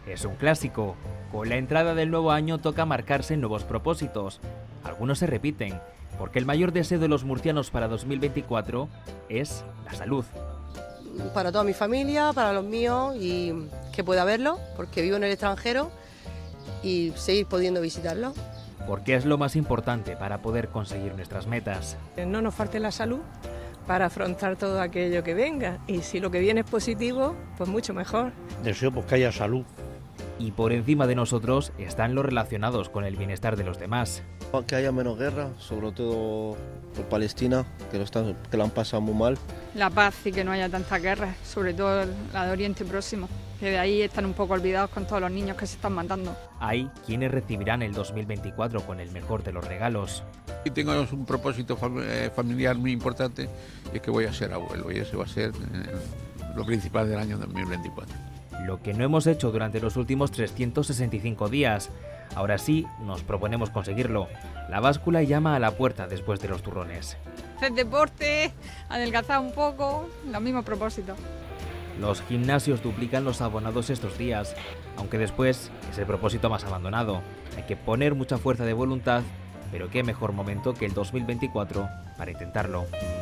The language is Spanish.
Es un clásico. Con la entrada del nuevo año toca marcarse nuevos propósitos. Algunos se repiten, porque el mayor deseo de los murcianos para 2024 es la salud. Para toda mi familia, para los míos y que pueda verlo, porque vivo en el extranjero y seguir pudiendo visitarlo. Porque es lo más importante para poder conseguir nuestras metas. No nos falte la salud para afrontar todo aquello que venga, y si lo que viene es positivo, pues mucho mejor. Deseo pues que haya salud. Y por encima de nosotros están los relacionados con el bienestar de los demás. Que haya menos guerra, sobre todo por Palestina, que lo han pasado muy mal. La paz y que no haya tantas guerras, sobre todo la de Oriente Próximo, que de ahí están un poco olvidados con todos los niños que se están matando. Hay quienes recibirán el 2024 con el mejor de los regalos. Y tengo un propósito familiar muy importante, y es que voy a ser abuelo, y ese va a ser lo principal del año 2024. Lo que no hemos hecho durante los últimos 365 días. Ahora sí, nos proponemos conseguirlo. La báscula llama a la puerta después de los turrones. Hacer deporte, adelgazar un poco, los mismos propósitos. Los gimnasios duplican los abonados estos días, aunque después es el propósito más abandonado. Hay que poner mucha fuerza de voluntad, pero qué mejor momento que el 2024 para intentarlo.